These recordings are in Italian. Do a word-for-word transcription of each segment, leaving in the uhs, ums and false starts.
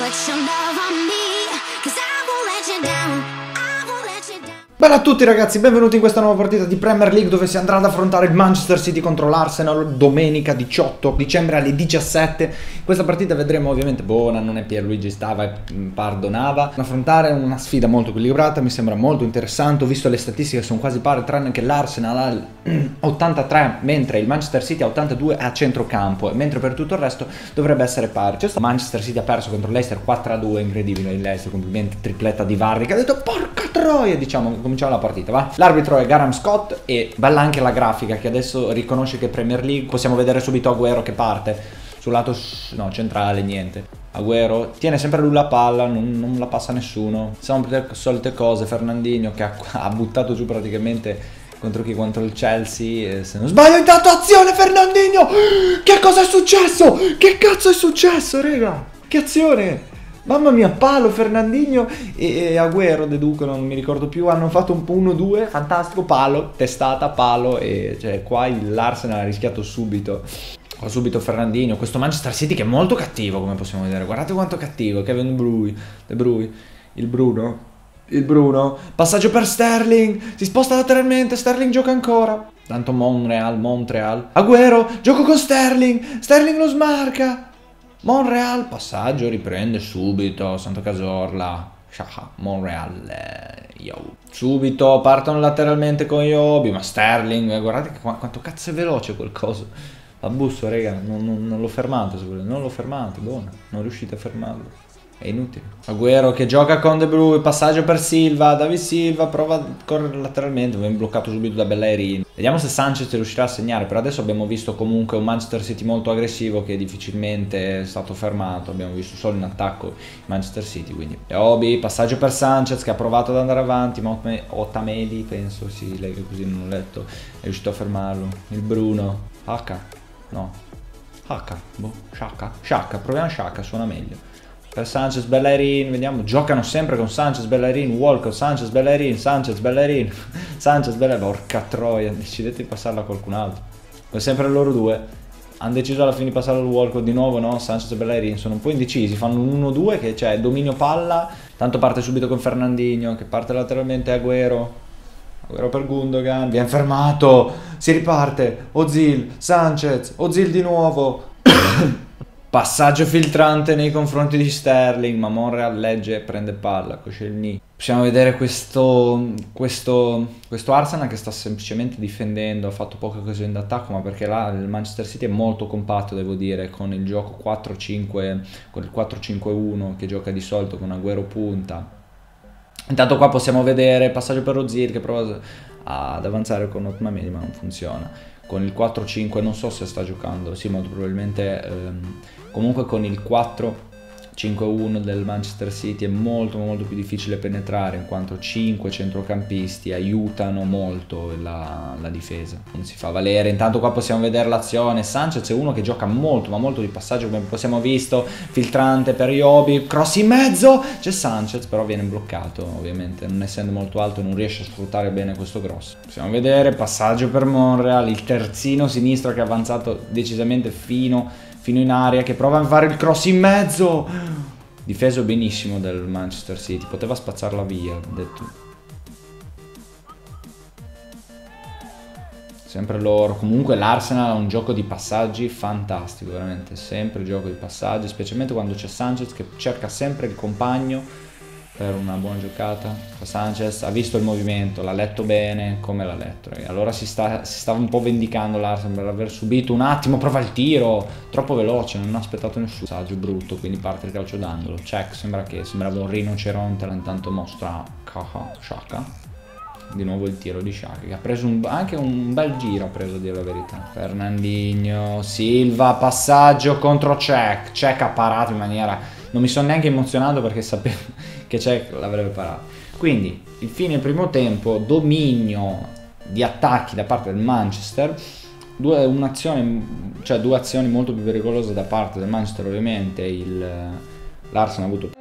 Bella a tutti ragazzi, benvenuti in questa nuova partita di Premier League dove si andrà ad affrontare il Manchester City contro l'Arsenal domenica diciotto dicembre alle diciassette. In questa partita vedremo ovviamente buona, non è Pierluigi Stava, pardonava. Affrontare una sfida molto equilibrata, mi sembra molto interessante. Ho visto le statistiche, sono quasi pari, tranne che l'Arsenal ha ottantatré mentre il Manchester City ha ottantadue a centrocampo, mentre per tutto il resto dovrebbe essere pari. C'è stato Manchester City ha perso contro l'Leicester quattro a due, incredibile il Leicester, complimenti, tripletta di Vardy che ha detto porca troia, diciamo. Cominciamo la partita, va? L'arbitro è Graham Scott e bella anche la grafica che adesso riconosce che Premier League. Possiamo vedere subito Agüero che parte sul lato no, centrale, niente. Agüero tiene sempre lui la palla, non, non la passa nessuno. Sono le solite cose. Fernandinho che ha, ha buttato giù praticamente contro chi? Contro il Chelsea. E se non sbaglio, intanto azione Fernandinho! Che cosa è successo? Che cazzo è successo, raga? Che azione! Mamma mia, palo, Fernandinho e, e Agüero, deduco, non mi ricordo più, hanno fatto un uno due, fantastico, palo, testata, palo, e cioè qua l'Arsenal ha rischiato subito, qua subito Fernandinho, questo Manchester City che è molto cattivo come possiamo vedere, guardate quanto cattivo, Kevin De Bruyne, De Bruyne, il Bruno, il Bruno, passaggio per Sterling, si sposta lateralmente, Sterling gioca ancora, tanto Monreal, Montreal, Agüero, gioco con Sterling, Sterling lo smarca, Monreal, passaggio, riprende subito, Santo Cazorla, Shaha, Monreal, eh, yo. Subito partono lateralmente con Yobi, ma Sterling, eh, guardate che, quanto cazzo è veloce quel coso. La busso, raga, non, non, non l'ho fermato, non l'ho fermato, buona, non riuscite a fermarlo. È inutile. Agüero che gioca con De Bruyne, passaggio per Silva, David Silva prova a correre lateralmente, viene bloccato subito da Bellerin. Vediamo se Sanchez riuscirà a segnare, per adesso abbiamo visto comunque un Manchester City molto aggressivo che difficilmente è stato fermato, abbiamo visto solo in attacco il Manchester City, quindi. E Obi, passaggio per Sanchez che ha provato ad andare avanti, ma Otamendi, penso, si legga così, non ho letto, è riuscito a fermarlo. Il Bruno, H, no, H, boh, Shaka, Shaka, proviamo Shaka, suona meglio. Per Sanchez, Bellerin, vediamo, giocano sempre con Sanchez, Bellerin, Walcott, Sanchez, Bellerin, Sanchez, Bellerin, Sanchez, Bellerin, porca troia, decidete di passarla a qualcun altro. È sempre loro due, hanno deciso alla fine di passarla al Walcott di nuovo, no? Sanchez e Bellerin sono un po' indecisi, fanno un uno due che c'è dominio palla, tanto parte subito con Fernandinho, che parte lateralmente Agüero, Agüero per Gundogan, viene fermato, si riparte, Ozil, Sanchez, Ozil di nuovo. Passaggio filtrante nei confronti di Sterling, ma Monreal legge e prende palla, Koscielny. Possiamo vedere questo, questo, questo Arsenal che sta semplicemente difendendo, ha fatto poche occasioni d'attacco, ma perché là il Manchester City è molto compatto, devo dire, con il gioco quattro cinque, con il quattro cinque uno che gioca di solito con Agüero punta. Intanto qua possiamo vedere passaggio per Ozil che prova ad avanzare con Otamendi, ma non funziona. Con il quattro cinque non so se sta giocando, sì, molto probabilmente. Ehm, comunque con il quattro cinque uno del Manchester City è molto molto più difficile penetrare, in quanto cinque centrocampisti aiutano molto la, la difesa, non si fa valere. Intanto qua possiamo vedere l'azione, Sanchez è uno che gioca molto ma molto di passaggio, come possiamo visto, filtrante per Yobi, cross in mezzo, c'è Sanchez però viene bloccato, ovviamente non essendo molto alto non riesce a sfruttare bene questo cross. Possiamo vedere passaggio per Monreal, il terzino sinistro che è avanzato decisamente fino fino in aria, che prova a fare il cross in mezzo, difeso benissimo del Manchester City, poteva spazzarla via, ho detto. Sempre loro, comunque l'Arsenal ha un gioco di passaggi fantastico, veramente, sempre gioco di passaggi, specialmente quando c'è Sanchez che cerca sempre il compagno per una buona giocata. Sanchez ha visto il movimento, l'ha letto bene, come l'ha letto, ragazzi. Allora si, sta, si stava un po' vendicando l'Arsenal per aver subito un attimo, prova il tiro, troppo veloce, non ha aspettato nessuno. Passaggio brutto, quindi parte il calcio d'angolo. Check, sembra che sembrava un rinoceronte, intanto mostra Shaka. Di nuovo il tiro di Shaka, che ha preso un, anche un bel giro, ha preso a dire la verità. Fernandinho, Silva, passaggio contro Cech. Cech ha parato in maniera... Non mi sono neanche emozionato perché sapevo che Cech l'avrebbe parato. Quindi, il fine del primo tempo, dominio di attacchi da parte del Manchester, due, un'azione, cioè due azioni molto più pericolose da parte del Manchester, ovviamente. L'Arsenal ha avuto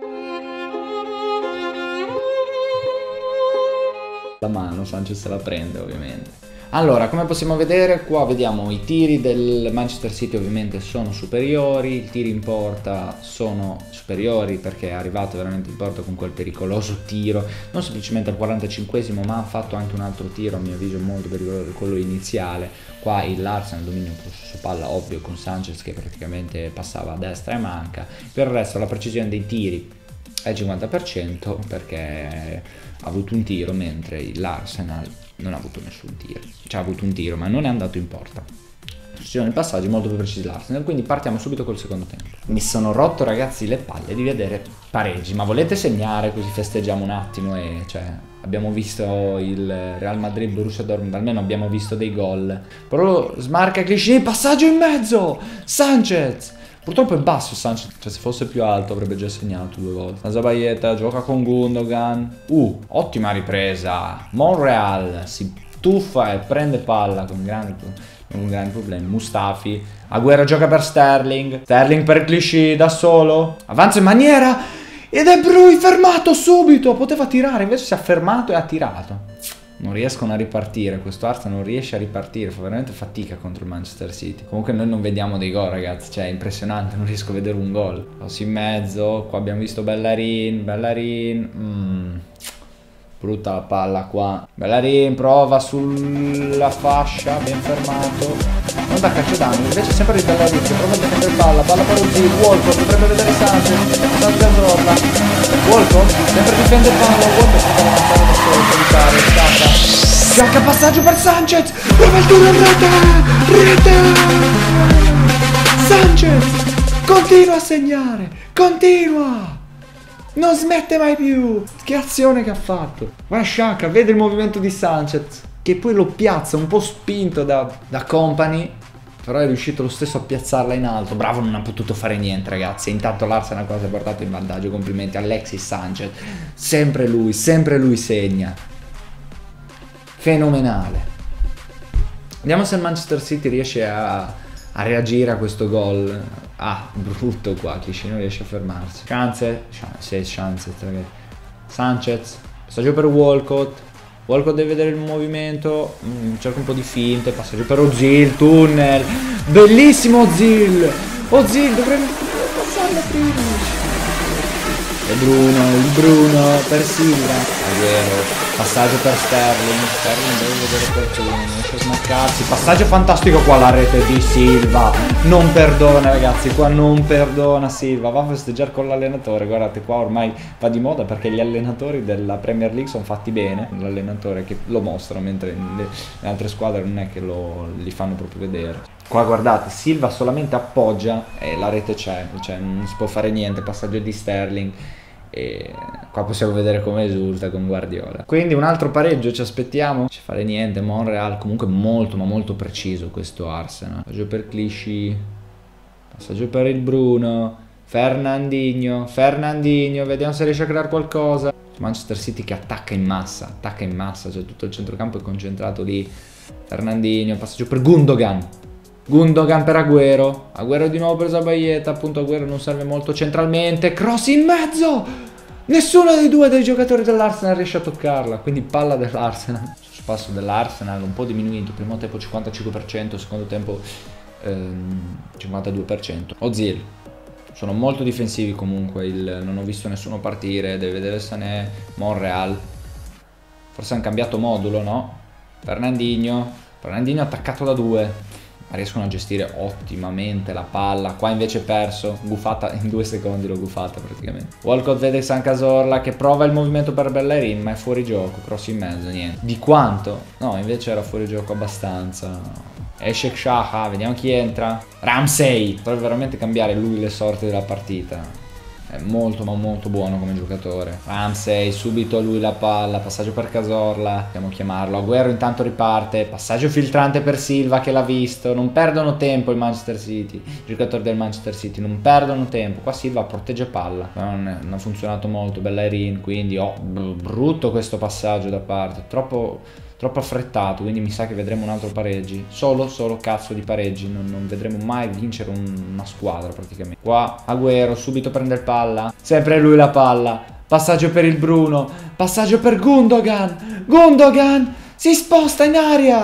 la mano, Sanchez se la prende ovviamente. Allora, come possiamo vedere, qua vediamo i tiri del Manchester City ovviamente sono superiori, i tiri in porta sono superiori perché è arrivato veramente in porta con quel pericoloso tiro, non semplicemente al quarantacinquesimo, ma ha fatto anche un altro tiro a mio avviso molto pericoloso, quello iniziale. Qua il l'Arsenal dominio su palla ovvio con Sanchez che praticamente passava a destra e manca, per il resto la precisione dei tiri è il cinquanta per cento perché ha avuto un tiro mentre l'Arsenal non ha avuto nessun tiro, cioè ha avuto un tiro ma non è andato in porta. Ci sono i passaggi molto più precisi l'Arsenal, quindi partiamo subito col secondo tempo. Mi sono rotto ragazzi le palle di vedere pareggi, ma volete segnare così festeggiamo un attimo e cioè abbiamo visto il Real Madrid Borussia Dortmund, almeno abbiamo visto dei gol. Però smarca Clichy, passaggio in mezzo, Sanchez. Purtroppo è basso Sanchez, cioè se fosse più alto avrebbe già segnato due volte. Zabayeta gioca con Gundogan. Uh, ottima ripresa. Monreal si tuffa e prende palla con grandi, con grandi problemi. Mustafi. Agüero gioca per Sterling. Sterling per Clichy da solo. Avanza in maniera. E De Bruyne fermato subito. Poteva tirare, invece si è fermato e ha tirato. Non riescono a ripartire, questo Arsenal non riesce a ripartire, fa veramente fatica contro il Manchester City. Comunque noi non vediamo dei gol ragazzi, cioè è impressionante, non riesco a vedere un gol. Passi in mezzo, qua abbiamo visto Bellerin, Bellerin, mm. brutta la palla qua. Bellerin prova sulla fascia, ben fermato. Non da calcio d'angolo, invece sempre di Bellerin che prova a difendere palla, palla per Ozil, Walcott, potrebbe vedere Sanchez, Sanchez Cazorla. Walcott, sempre difende palla, Walcott poteva avanzare da solo, solitare, stacca. Gioca passaggio per Sanchez, prova il tiro in rete, rete. Sanchez, continua a segnare, continua. Non smette mai più. Che azione che ha fatto. Guarda Xhaka, vede il movimento di Sanchez che poi lo piazza un po' spinto da, da Company, però è riuscito lo stesso a piazzarla in alto. Bravo, non ha potuto fare niente ragazzi. Intanto l'Arsenal quasi ha portato in vantaggio. Complimenti a Alexis Sanchez. Sempre lui, sempre lui segna. Fenomenale. Vediamo se il Manchester City riesce a, a reagire a questo gol. Ah, brutto qua, Clichy non riesce a fermarsi. Chance, sì, chance, ragazzi. Sanchez, passaggio per Walcott. Walcott deve vedere il movimento, mm, cerca un po' di finte, passaggio per Ozil, tunnel. Bellissimo Ozil. Ozil, dovrebbe passare a prima. E Bruno, il Bruno per Silva. Agüero. Passaggio per Sterling. Sterling deve vedere qualcuno, non riesce a smaccarsi. Passaggio fantastico qua alla rete di Silva. Non perdona ragazzi, qua non perdona Silva. Va a festeggiare con l'allenatore. Guardate qua ormai va di moda perché gli allenatori della Premier League sono fatti bene. L'allenatore che lo mostra, mentre le altre squadre non è che lo, li fanno proprio vedere. Qua guardate, Silva solamente appoggia e la rete c'è, cioè non si può fare niente. Passaggio di Sterling. E qua possiamo vedere come esulta con Guardiola. Quindi un altro pareggio ci aspettiamo. Non ci fare niente. Monreal comunque molto ma molto preciso questo Arsenal. Passaggio per Clichy, passaggio per il Bruno, Fernandinho, Fernandinho, vediamo se riesce a creare qualcosa. Manchester City che attacca in massa, attacca in massa, cioè tutto il centrocampo è concentrato lì. Fernandinho, passaggio per Gundogan. Gundogan per Agüero. Agüero di nuovo per Zabayeta. Appunto Agüero non serve molto centralmente. Cross in mezzo. Nessuno dei due dei giocatori dell'Arsenal riesce a toccarla. Quindi palla dell'Arsenal. Spasso dell'Arsenal un po' diminuito. Primo tempo cinquantacinque per cento. Secondo tempo ehm, cinquantadue per cento. Ozil. Sono molto difensivi comunque. Il, non ho visto nessuno partire. Deve vedere Sané. Monreal. Forse hanno cambiato modulo, no? Fernandinho. Fernandinho attaccato da due. Riescono a gestire ottimamente la palla. Qua invece perso, gufata in due secondi, l'ho gufata praticamente. Walcott vede San Cazorla che prova il movimento per Bellerin, ma è fuori gioco, cross in mezzo, niente. Di quanto? No, invece era fuori gioco abbastanza. Esce Xhaka, vediamo chi entra. Ramsey, potrebbe veramente cambiare lui le sorti della partita. È molto ma molto buono come giocatore. Ramsey, subito lui la palla, passaggio per Cazorla, possiamo chiamarlo. Agüero intanto riparte, passaggio filtrante per Silva che l'ha visto. Non perdono tempo il Manchester City, i giocatori del Manchester City non perdono tempo. Qua Silva protegge palla, non, è, non ha funzionato molto Bellerin, quindi oh, brutto questo passaggio da parte, troppo... troppo affrettato, quindi mi sa che vedremo un altro pareggi. Solo, solo cazzo di pareggi. Non, non vedremo mai vincere un, una squadra praticamente. Qua Agüero subito prende il palla. Sempre lui la palla. Passaggio per il Bruno. Passaggio per Gundogan. Gundogan si sposta in aria.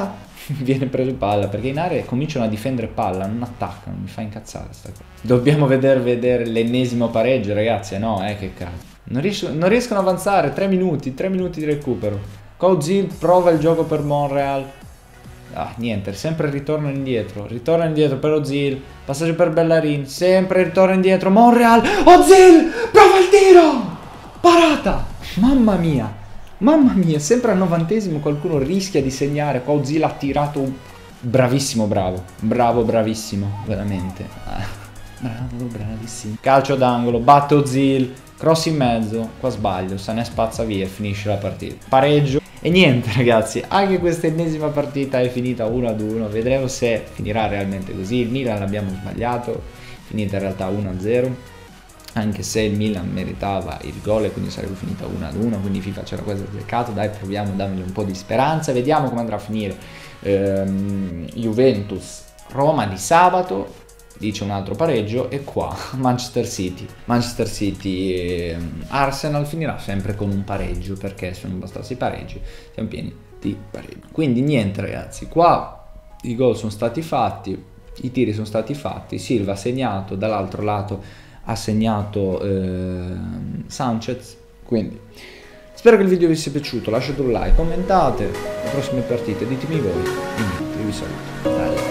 viene preso palla, perché in area cominciano a difendere palla, non attaccano, mi fa incazzare sta cosa. Dobbiamo vedere, vedere l'ennesimo pareggio, ragazzi, no, eh, che cazzo. Non, riesco, non riescono ad avanzare, tre minuti, tre minuti di recupero. Ozil prova il gioco per Monreal. Ah, niente, sempre ritorno indietro, ritorno indietro per Ozil, passaggio per Bellerin, sempre ritorno indietro, Monreal, Ozil, prova il tiro, parata, mamma mia, mamma mia, sempre al novantesimo qualcuno rischia di segnare, qua Ozil ha tirato un... bravissimo, bravo, bravo, bravissimo, veramente, ah, bravo, bravissimo, calcio d'angolo, batte Ozil, cross in mezzo, qua sbaglio, se ne spazza via e finisce la partita, pareggio. E niente ragazzi, anche questa ennesima partita è finita uno ad uno, vedremo se finirà realmente così. Il Milan l'abbiamo sbagliato, finita in realtà uno a zero, anche se il Milan meritava il gol e quindi sarebbe finita uno ad uno, quindi FIFA c'era questo peccato, dai proviamo a dargli un po' di speranza, vediamo come andrà a finire. ehm, Juventus Roma di sabato, dice un altro pareggio, e qua Manchester City Manchester City e Arsenal finirà sempre con un pareggio, perché sono abbastanza i pareggi, siamo pieni di pareggi. Quindi niente ragazzi, qua i gol sono stati fatti, i tiri sono stati fatti, Silva ha segnato, dall'altro lato ha segnato eh, Sanchez, quindi spero che il video vi sia piaciuto, lasciate un like, commentate le prossime partite, ditemi voi, e niente, vi saluto. Bye.